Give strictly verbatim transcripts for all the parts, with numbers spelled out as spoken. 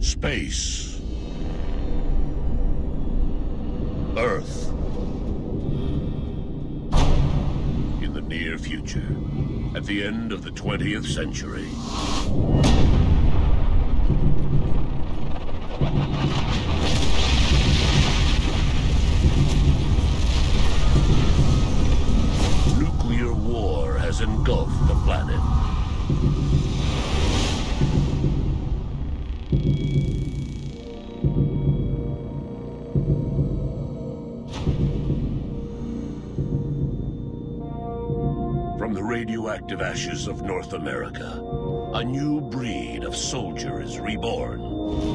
Space. Earth. In the near future, at the end of the twentieth century. Nuclear war has engulfed the planet. From the radioactive ashes of North America, a new breed of soldier is reborn.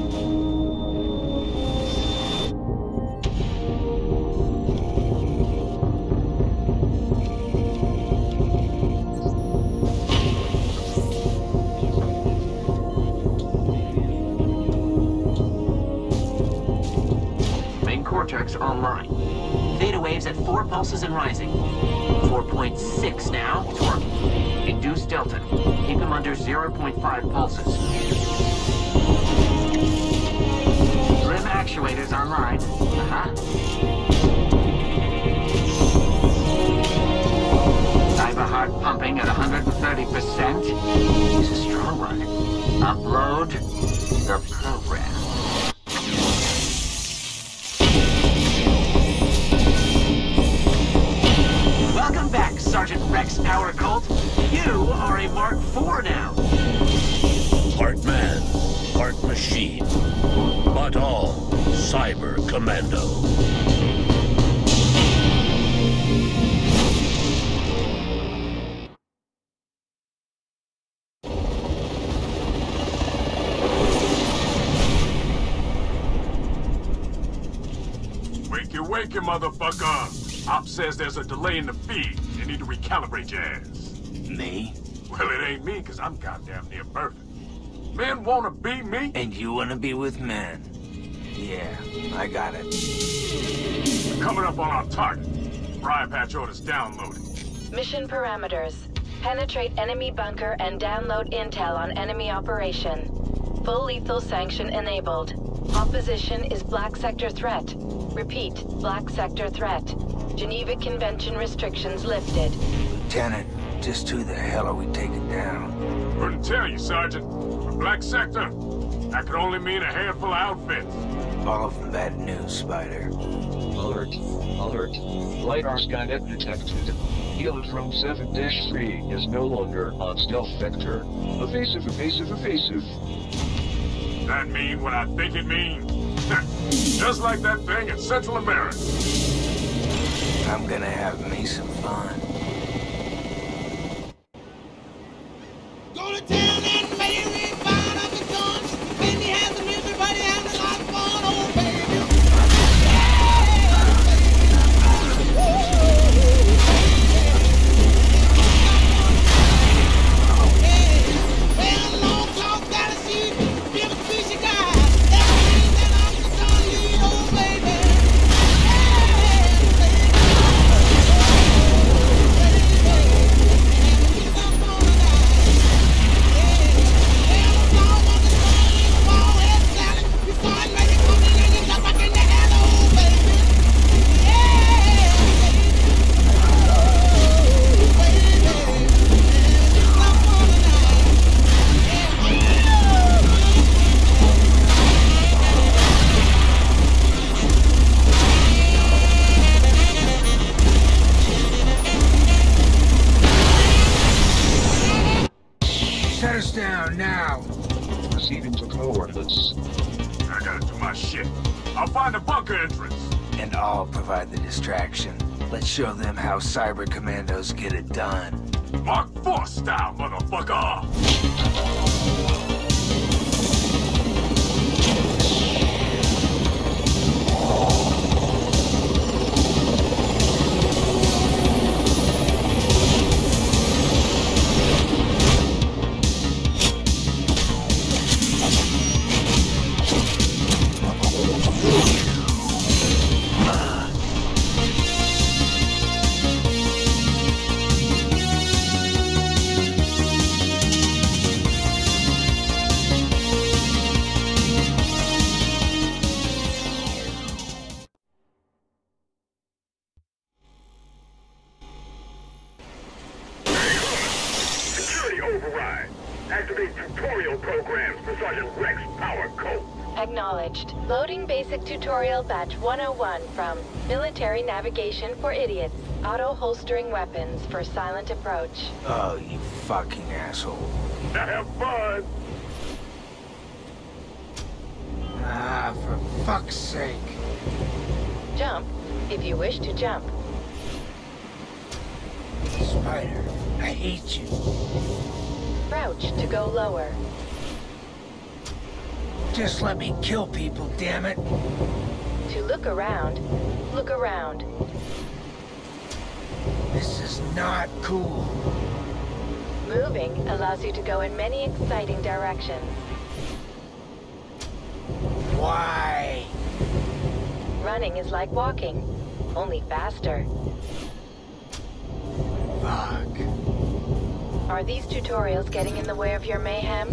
Main cortex online. Theta waves at four pulses and rising. four point six now. It's working. Induce delta. Keep him under zero point five pulses. Rim actuators online. Uh-huh. Cyber heart pumping at one hundred thirty percent. He's a strong one. Upload the program. Welcome back, Sergeant Rex Power Cult. You are a Mark four now. Part man, part machine, but all Cyber Commando. Wakey, wakey, motherfucker! Op says there's a delay in the feed. You need to recalibrate your ass. Me? Well, it ain't me, because I'm goddamn near perfect. Men wanna be me? And you wanna be with men? Yeah, I got it. We're coming up on our target. Briar Patch orders downloaded. Mission parameters. Penetrate enemy bunker and download intel on enemy operation. Full lethal sanction enabled. Opposition is Black Sector threat. Repeat, Black Sector threat. Geneva Convention restrictions lifted. Lieutenant, just who the hell are we taking down? Couldn't tell you, Sergeant. For Black Sector, that could only mean a handful of outfits. All from that news, Spider. Alert. Alert. LiDAR Skynet detected. Helidrome seven dash three is no longer on stealth vector. Evasive, evasive, evasive. That mean what I think it means? Just like that thing in Central America. I'm gonna have me some fun. Go to town and Mary find up the guns. Benny has them, everybody having a lot of fun, oh baby. Well, long talk, gotta see, give a piece of guy. That means that I'm the gun lead, oh baby. Shut us down now. Proceeding to coordinates. I gotta do my shit. I'll find a bunker entrance. And I'll provide the distraction. Let's show them how Cyber Commandos get it done. Mark four style, motherfucker! override. Activate tutorial programs for Sergeant Rex Power Code. Acknowledged. Loading basic tutorial batch one oh one from Military Navigation for Idiots. Auto-holstering weapons for silent approach. Oh, you fucking asshole. Now have fun! Ah, for fuck's sake. Jump, if you wish to jump. Spider, I hate you. Crouch to go lower. Just let me kill people, damn it. To look around, look around. This is not cool. Moving allows you to go in many exciting directions. Why? Running is like walking, only faster. Fuck. Are these tutorials getting in the way of your mayhem?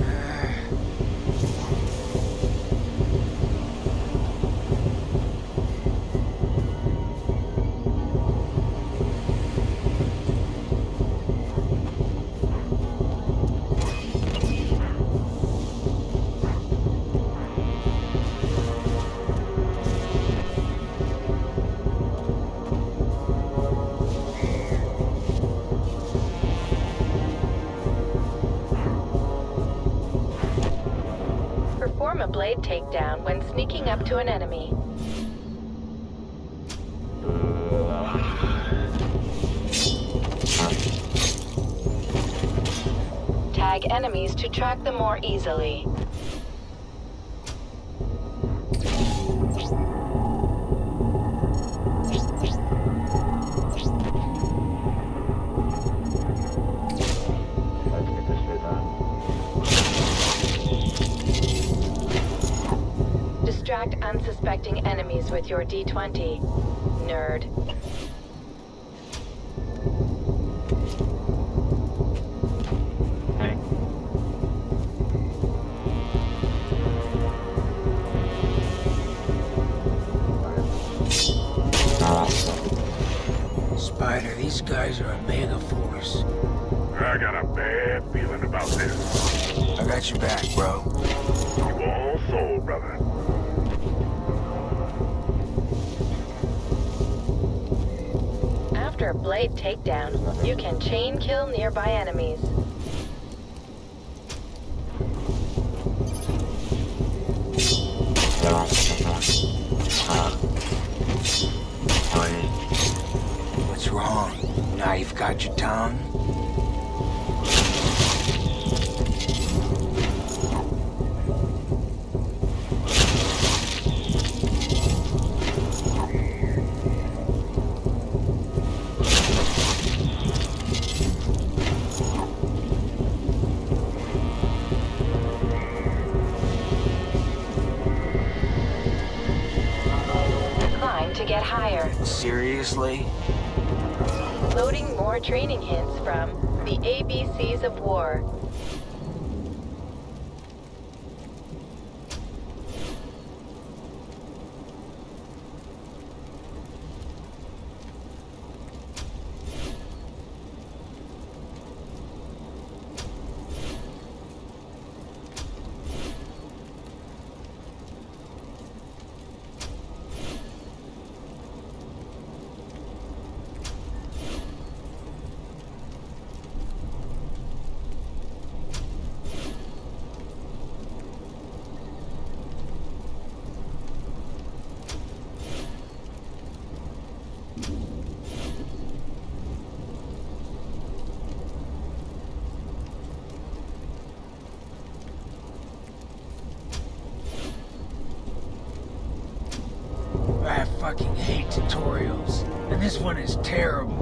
Perform a blade takedown when sneaking up to an enemy. Tag enemies to track them more easily. Distract unsuspecting enemies with your D twenty, nerd. Spider, these guys are a mega force. I got a bad feeling about this. I got your back, bro. You all sold, brother. After a blade takedown, you can chain kill nearby enemies. What's wrong? Now you've got your tongue? Climb to get higher. Seriously? Loading more training hints from the A B Cs of War. I fucking hate tutorials, and this one is terrible.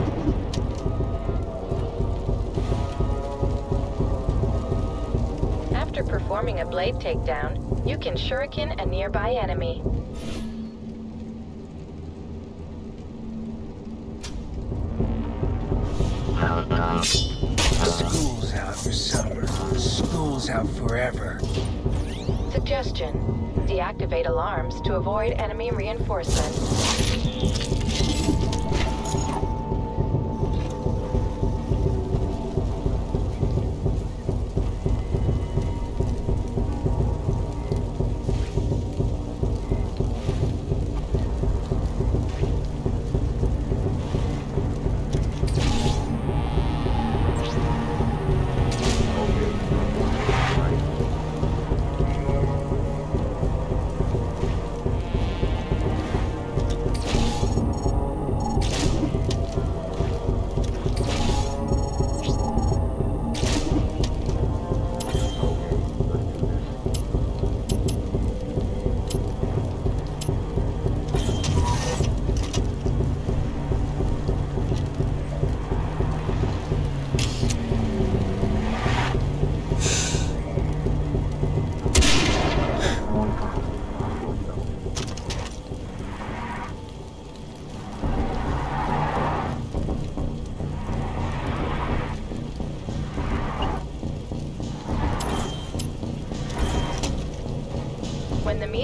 After performing a blade takedown, you can shuriken a nearby enemy. School's out for summer. School's out forever. Suggestion: deactivate alarms to avoid enemy reinforcements.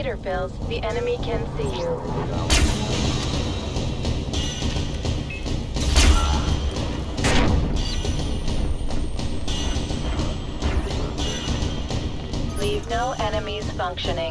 crater fills, the enemy can see you. Leave no enemies functioning.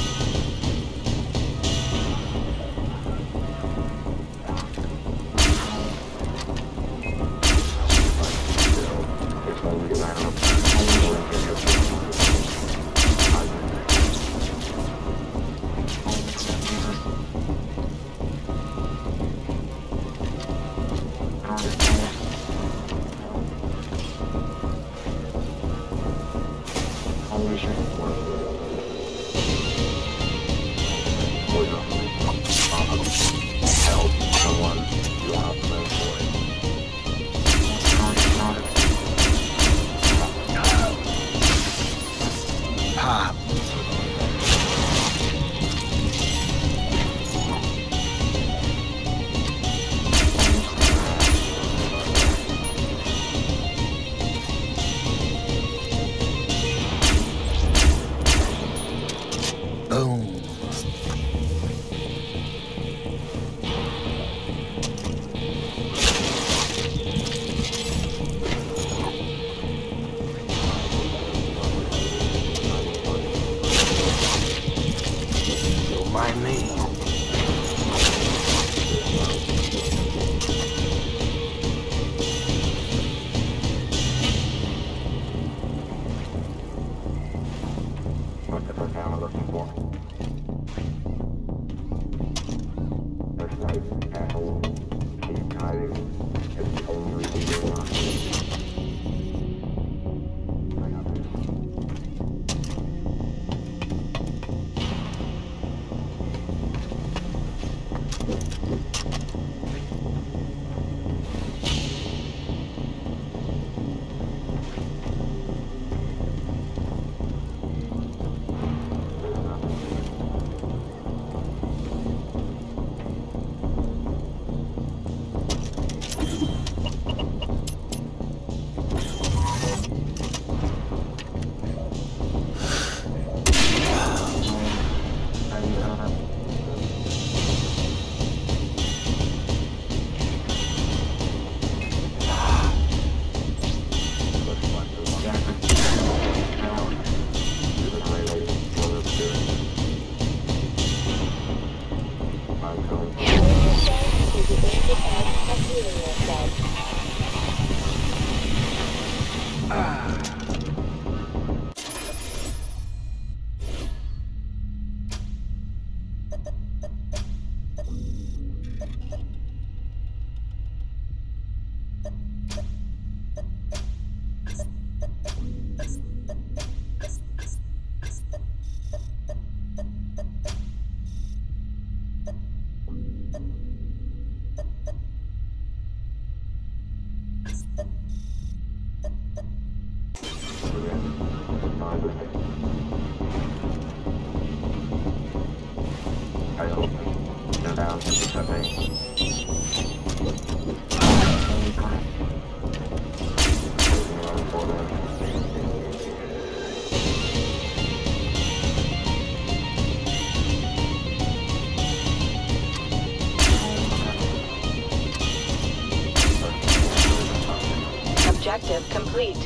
Objective complete.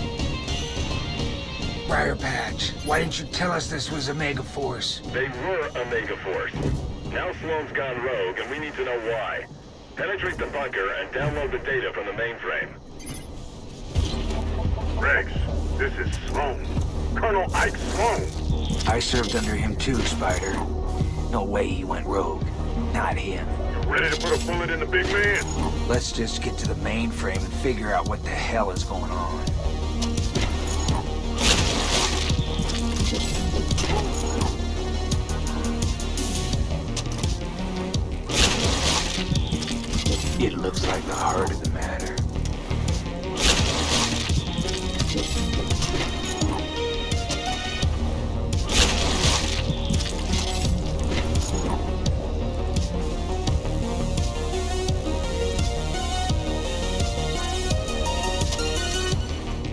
Briar Patch, why didn't you tell us this was a Megaforce? They were a Megaforce. Now Sloan's gone rogue, and we need to know why. Penetrate the bunker and download the data from the mainframe. Rex, this is Sloan. Colonel Ike Sloan. I served under him too, Spider. No way he went rogue. Not him. You ready to put a bullet in the big man? Let's just get to the mainframe and figure out what the hell is going on. It looks like the heart of the matter.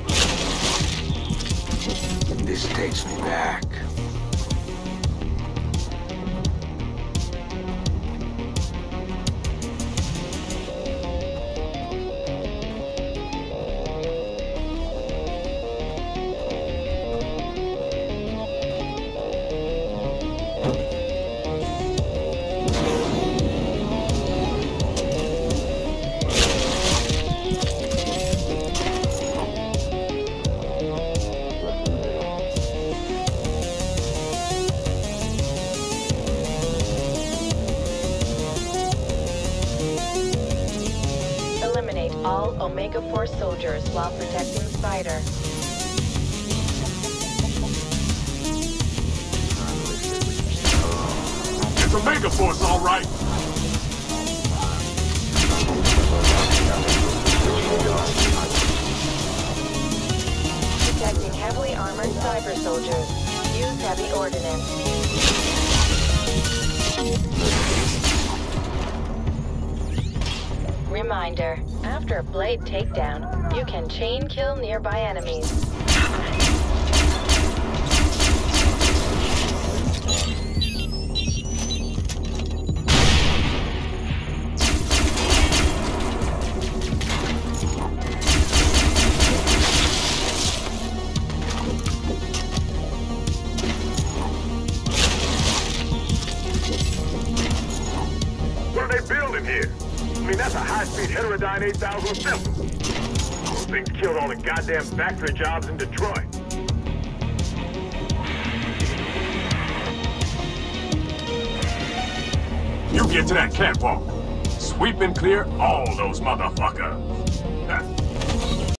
This takes me back. Megaforce soldiers while protecting Spider. It's a Megaforce, all right. Protecting heavily armored cyber soldiers. Use heavy ordnance. Reminder, after a blade takedown, you can chain kill nearby enemies. What are they building here? I mean, that's a high-speed heterodyne eight thousand simple. Those things killed all the goddamn factory jobs in Detroit. You get to that catwalk. Sweep and clear all those motherfuckers.